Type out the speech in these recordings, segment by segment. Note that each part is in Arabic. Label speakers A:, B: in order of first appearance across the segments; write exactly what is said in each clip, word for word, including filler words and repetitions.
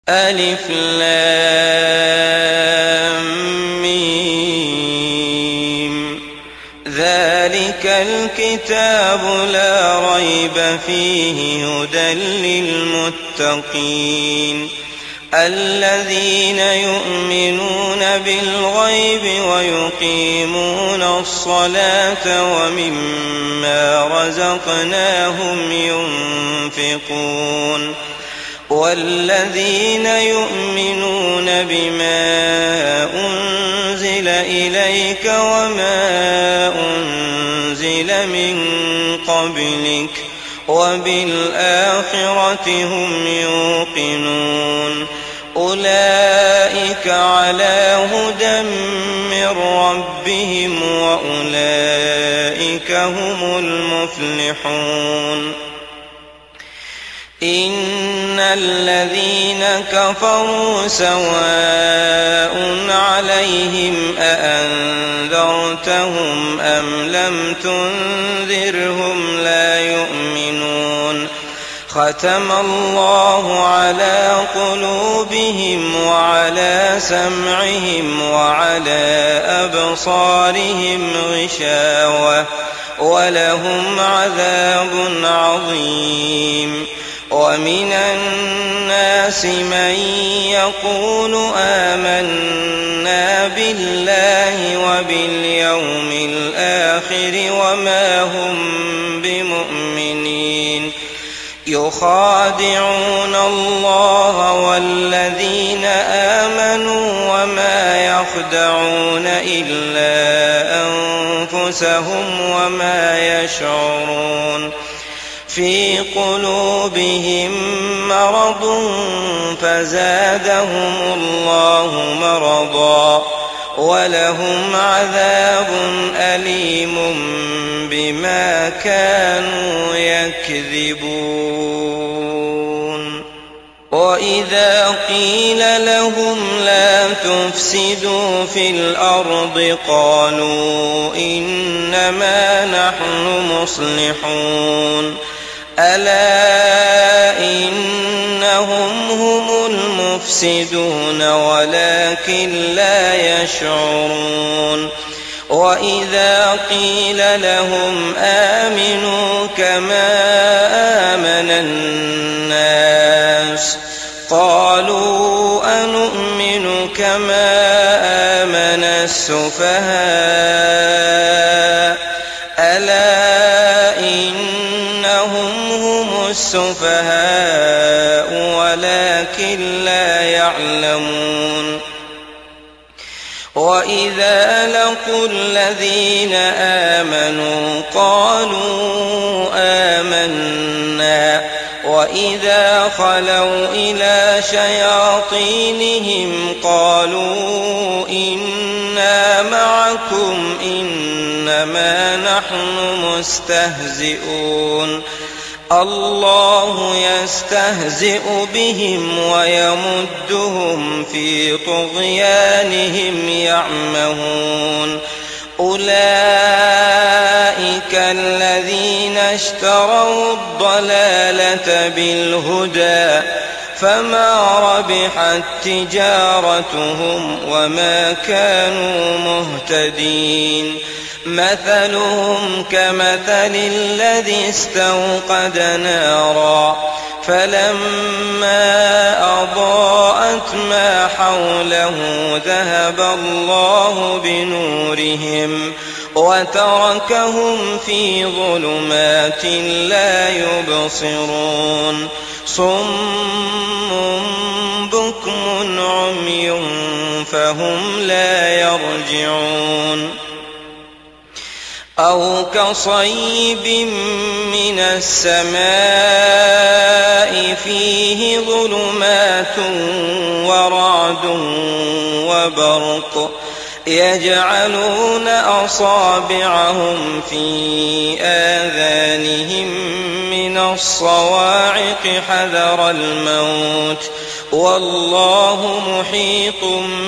A: ألف لام ميم. ذلك الكتاب لا ريب فيه هدى للمتقين الذين يؤمنون بالغيب ويقيمون الصلاة ومما رزقناهم ينفقون والذين يؤمنون بما أنزل إليك وما أنزل من قبلك وبالآخرة هم يوقنون أولئك على هدى من ربهم وأولئك هم المفلحون إن الذين كفروا سواء عليهم أأنذرتهم أم لم تنذرهم لا يؤمنون ختم الله على قلوبهم وعلى سمعهم وعلى أبصارهم غشاوة ولهم عذاب عظيم ومن الناس من يقول آمنا بالله وباليوم الآخر وما هم بمؤمنين يخادعون الله والذين آمنوا وما يخدعون إلا أنفسهم وما يشعرون في قلوبهم مرض فزادهم الله مرضا ولهم عذاب أليم بما كانوا يكذبون وإذا قيل لهم لا تفسدوا في الأرض قالوا إنما نحن مصلحون ألا إنهم هم المفسدون ولكن لا يشعرون وإذا قيل لهم آمنوا كما آمن الناس قالوا أنؤمن كما آمن السفهاء ألا إنهم هم السفهاء ولكن لا يعلمون وإذا لقوا الذين آمنوا قالوا آمنا وإذا خلوا إلى شياطينهم قالوا إنا معكم إنما نحن مستهزئون الله يستهزئ بهم ويمدهم في طغيانهم يعمهون أولئك الذين اشتروا الضلالة بالهدى فما ربحت تجارتهم وما كانوا مهتدين مثلهم كمثل الذي استوقد نارا فلما أضاءت ما حوله ذهب الله بنورهم وتركهم في ظلمات لا يبصرون صم بكم عمي فهم لا يرجعون أو كصيب من السماء فيه ظلمات ورعد وبرق يجعلون أصابعهم في آذانهم من الصواعق حذر الموت والله محيط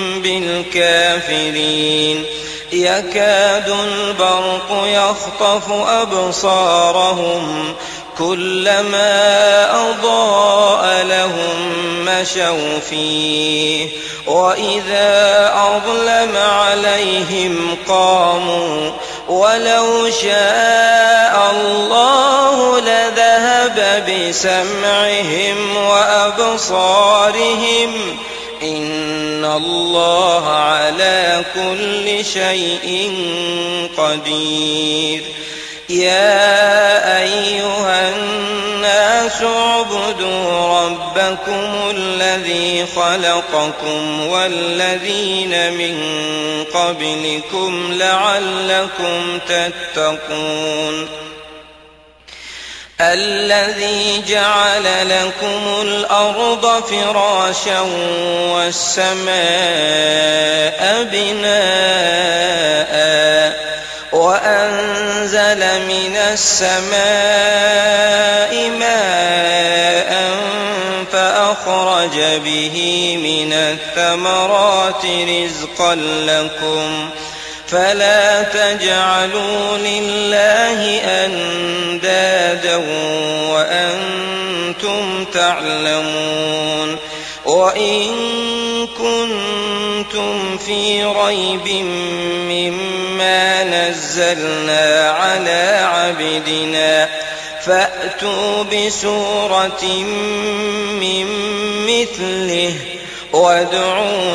A: بالكافرين يكاد البرق يخطف أبصارهم كلما أضاء لهم مشوا فيه وإذا أظلم عليهم قاموا ولو شاء الله لذهب بسمعهم وأبصارهم إن الله على كل شيء قدير. يا أيها الناس اعبدوا ربكم الذي خلقكم والذين من قبلكم لعلكم تتقون الذي جعل لكم الأرض فراشا والسماء بناء وأنزل من السماء ماء فأخرج به من الثمرات رزقا لكم فلا تجعلوا لله أندادا وأنتم تعلمون. وإن كنتم في ريب مما نزلنا على عبدنا فأتوا بسورة من مثله وادعوا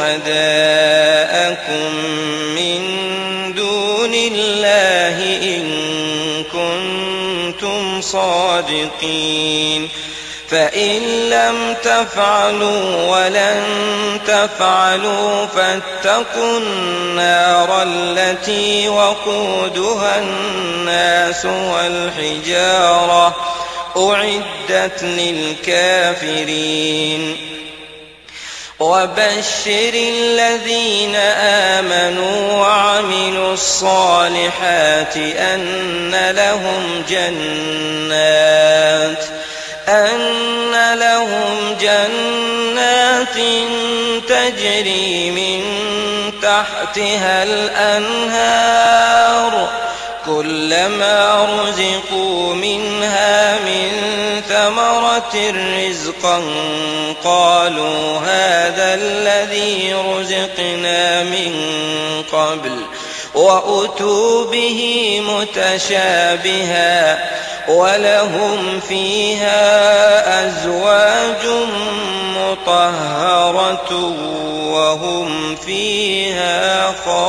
A: شهداءكم من دون الله إن كنتم صادقين. فإن لم تفعلوا ولن تفعلوا فاتقوا النار التي وقودها الناس والحجارة أعدت للكافرين. وبشر الذين آمنوا وعملوا الصالحات أن لهم جنات أن لهم جنات تجري من تحتها الأنهار كلما رزقوا منها من ثمرة رزقا قالوا هذا الذي رزقنا من قبل وأتوا به متشابها ولهم فيها أزواج مطهرة وهم فيها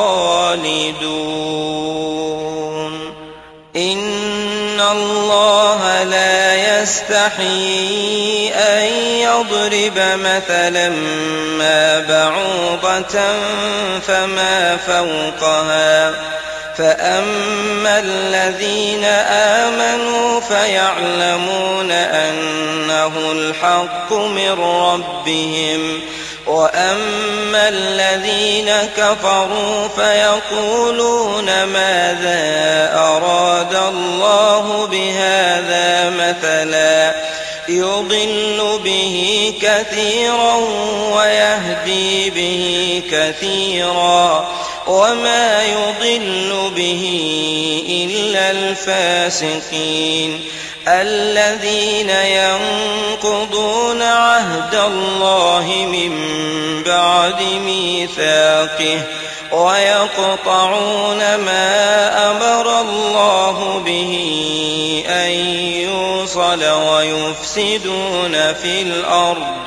A: خالدون. إن الله لا يستحيي أن يضرب مثلا ما بعوضة فما فوقها فأما الذين آمنوا فيعلمون أنه الحق من ربهم وأما الذين كفروا فيقولون ماذا أراد الله بهذا مثلا يضل به كثيرا ويهدي به كثيرا وما يضل به إلا الفاسقين الذين ينقضون عهد الله من بعد ميثاقه ويقطعون ما أمر الله به أن يوصل ويفسدون في الأرض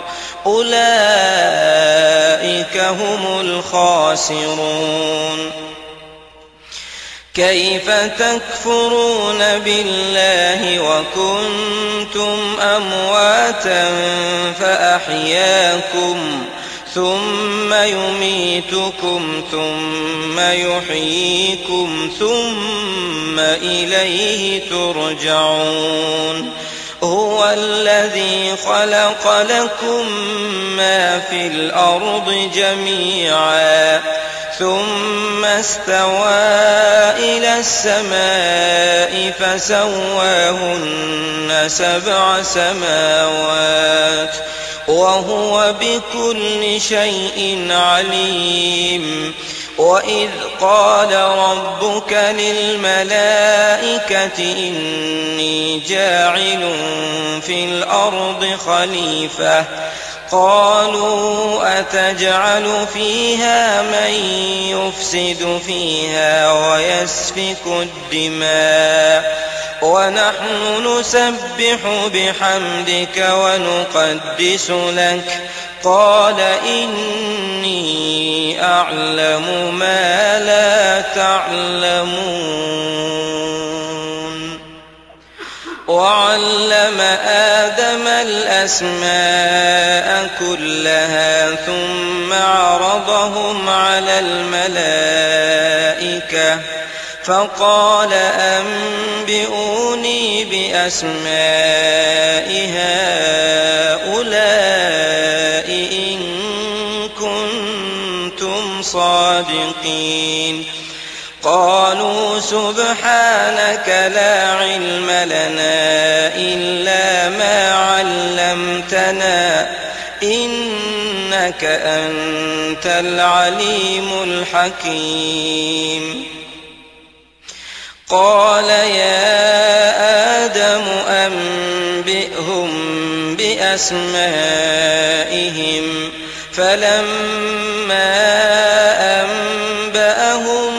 A: أولئك هم الخاسرون. كيف تكفرون بالله وكنتم أمواتا فأحياكم ثم يميتكم ثم يحييكم ثم إليه ترجعون. هو الذي خلق لكم ما في الأرض جميعا ثم استوى إلى السماء فسواهن سبع سماوات وهو بكل شيء عليم. وإذ قال ربك للملائكة إني جاعل في الأرض خليفة قالوا أتجعل فيها من يفسد فيها ويسفك الدماء ونحن نسبح بحمدك ونقدس لك قال إني أعلم ما لا تعلمون. وعلم آدم الأسماء كلها ثم عرضهم على الملائكة فقال أنبئوني بأسماء هؤلاء إن كنتم صادقين. قالوا سبحانك لا علم لنا إلا ما علمتنا إنك أنت العليم الحكيم. قال يا آدم أنبئهم بأسمائهم فلما أنبأهم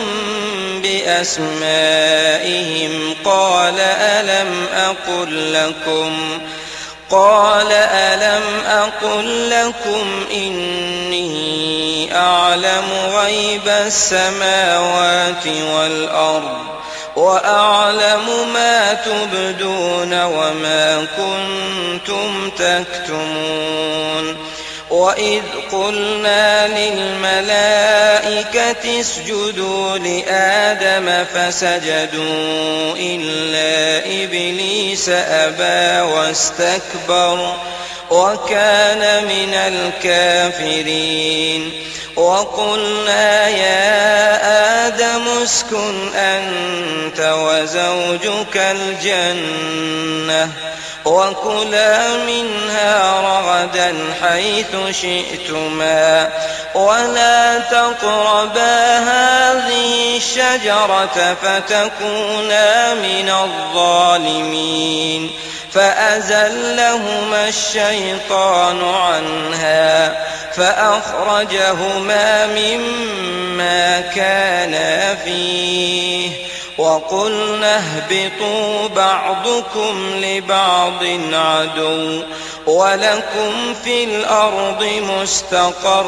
A: بأسمائهم قال ألم أقل لكم قال ألم أقل لكم إني أعلم غيب السماوات والأرض وأعلم ما تبدون وما كنتم تكتمون. وإذ قلنا للملائكة اسجدوا لآدم فسجدوا إلا إبليس أبى واستكبر وكان من الكافرين. وقلنا يا آدم اسكن أنت وزوجك الجنة وكلا منها رغدا حيث شئتما ولا تقربا هذه الشجرة فتكونا من الظالمين. فأزلهما الشيطان عنها فأخرجهما مما كانا فيه وقلنا اهبطوا بعضكم لبعض عدو ولكم في الأرض مستقر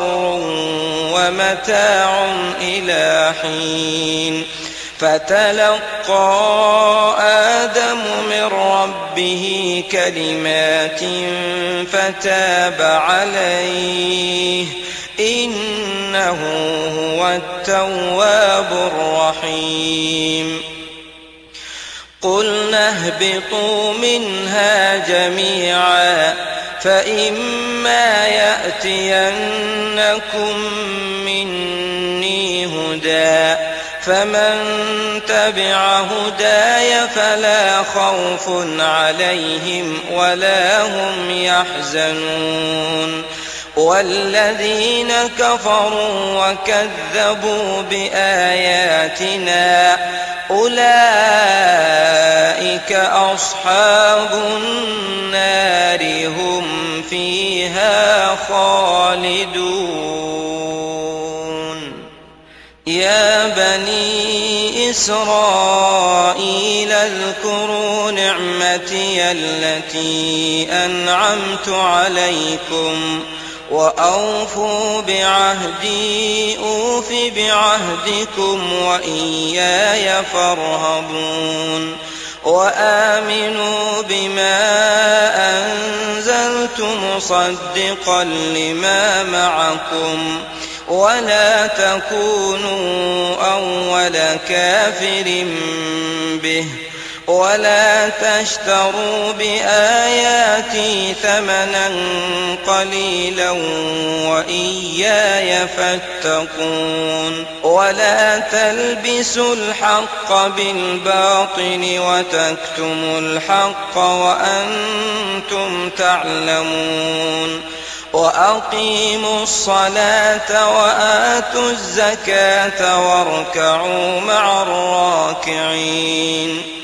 A: ومتاع إلى حين. فتلقى آدم من ربه كلمات فتاب عليه إنه هو التواب الرحيم. قلنا اهبطوا منها جميعا فإما يأتينكم مني هدى فمن تبع هداي فلا خوف عليهم ولا هم يحزنون. والذين كفروا وكذبوا بآياتنا أولئك أصحاب النار هم فيها خالدون. يا بني إسرائيل اذكروا نعمتي التي أنعمت عليكم وأوفوا بعهدي أوف بعهدكم وإياي فارهبون. وآمنوا بما أنزلت مصدقا لما معكم ولا تكونوا أول كافر به ولا تشتروا بآياتي ثمنا قليلا وإياي فاتقون. ولا تلبسوا الحق بالباطل وتكتموا الحق وأنتم تعلمون. وأقيموا الصلاة وآتوا الزكاة واركعوا مع الراكعين